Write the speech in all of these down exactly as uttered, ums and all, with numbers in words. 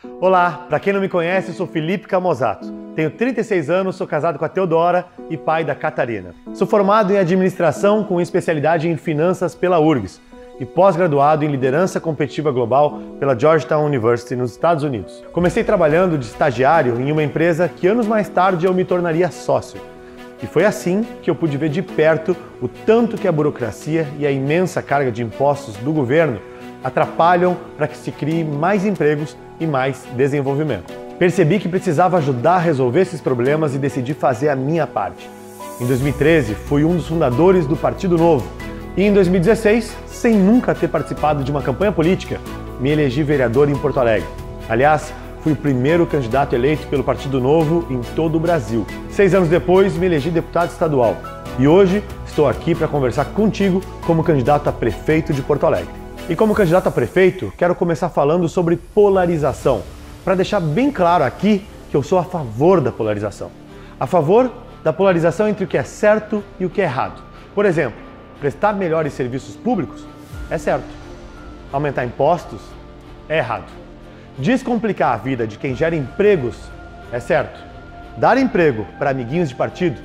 Olá, para quem não me conhece, eu sou Felipe Camozzato. Tenho trinta e seis anos, sou casado com a Teodora e pai da Catarina. Sou formado em administração com especialidade em finanças pela U R G S e pós-graduado em liderança competitiva global pela Georgetown University nos Estados Unidos. Comecei trabalhando de estagiário em uma empresa que anos mais tarde eu me tornaria sócio. E foi assim que eu pude ver de perto o tanto que a burocracia e a imensa carga de impostos do governo atrapalham para que se crie mais empregos e mais desenvolvimento. Percebi que precisava ajudar a resolver esses problemas e decidi fazer a minha parte. Em dois mil e treze, fui um dos fundadores do Partido Novo e em dois mil e dezesseis, sem nunca ter participado de uma campanha política, me elegi vereador em Porto Alegre. Aliás, fui o primeiro candidato eleito pelo Partido Novo em todo o Brasil. Seis anos depois, me elegi deputado estadual. E hoje estou aqui para conversar contigo como candidato a prefeito de Porto Alegre. E como candidato a prefeito, quero começar falando sobre polarização, para deixar bem claro aqui que eu sou a favor da polarização. A favor da polarização entre o que é certo e o que é errado. Por exemplo, prestar melhores serviços públicos é certo. Aumentar impostos é errado. Descomplicar a vida de quem gera empregos é certo. Dar emprego para amiguinhos de partido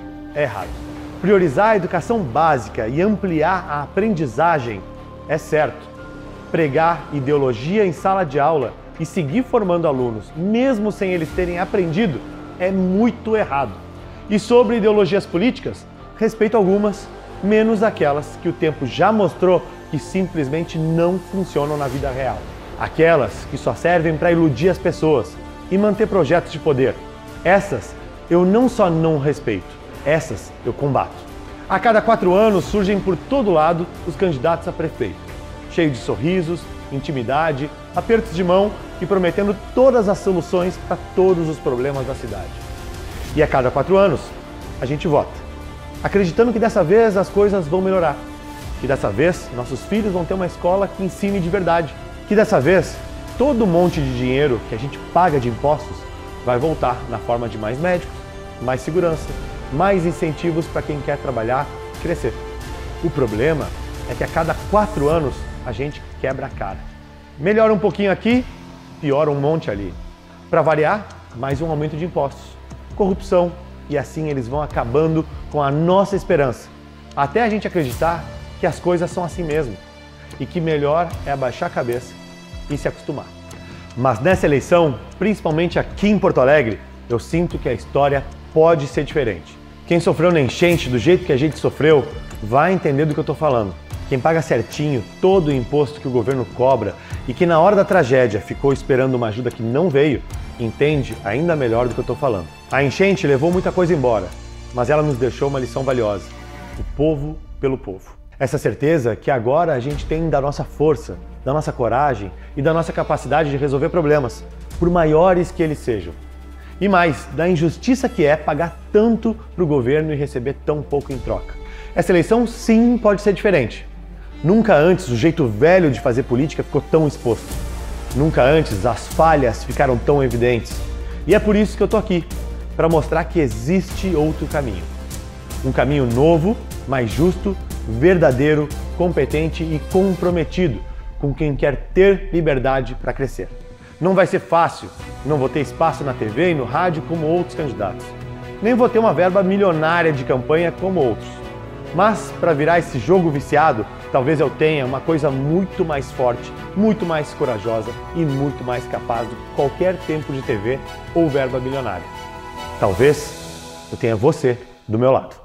é errado. Priorizar a educação básica e ampliar a aprendizagem é certo. Pregar ideologia em sala de aula e seguir formando alunos, mesmo sem eles terem aprendido, é muito errado. E sobre ideologias políticas, respeito algumas, menos aquelas que o tempo já mostrou que simplesmente não funcionam na vida real. Aquelas que só servem para iludir as pessoas e manter projetos de poder. Essas eu não só não respeito, essas eu combato. A cada quatro anos surgem por todo lado os candidatos a prefeito, cheios de sorrisos, intimidade, apertos de mão e prometendo todas as soluções para todos os problemas da cidade. E a cada quatro anos a gente vota, acreditando que dessa vez as coisas vão melhorar, que dessa vez nossos filhos vão ter uma escola que ensine de verdade, que dessa vez todo monte de dinheiro que a gente paga de impostos vai voltar na forma de mais médicos, mais segurança, mais incentivos para quem quer trabalhar e crescer. O problema é que a cada quatro anos a gente quebra a cara. Melhora um pouquinho aqui, piora um monte ali. Para variar, mais um aumento de impostos, corrupção, e assim eles vão acabando com a nossa esperança, até a gente acreditar que as coisas são assim mesmo e que melhor é abaixar a cabeça e se acostumar. Mas nessa eleição, principalmente aqui em Porto Alegre, eu sinto que a história pode ser diferente. Quem sofreu na enchente do jeito que a gente sofreu vai entender do que eu estou falando. Quem paga certinho todo o imposto que o governo cobra e que na hora da tragédia ficou esperando uma ajuda que não veio, entende ainda melhor do que eu estou falando. A enchente levou muita coisa embora, mas ela nos deixou uma lição valiosa: o povo pelo povo. Essa certeza que agora a gente tem da nossa força, da nossa coragem e da nossa capacidade de resolver problemas, por maiores que eles sejam. E mais, da injustiça que é pagar tanto para o governo e receber tão pouco em troca. Essa eleição sim pode ser diferente. Nunca antes o jeito velho de fazer política ficou tão exposto. Nunca antes as falhas ficaram tão evidentes. E é por isso que eu tô aqui, para mostrar que existe outro caminho. Um caminho novo, mais justo, verdadeiro, competente e comprometido com quem quer ter liberdade para crescer. Não vai ser fácil, não vou ter espaço na T V e no rádio como outros candidatos. Nem vou ter uma verba milionária de campanha como outros. Mas para virar esse jogo viciado, talvez eu tenha uma coisa muito mais forte, muito mais corajosa e muito mais capaz do que qualquer tempo de T V ou verba milionária. Talvez eu tenha você do meu lado.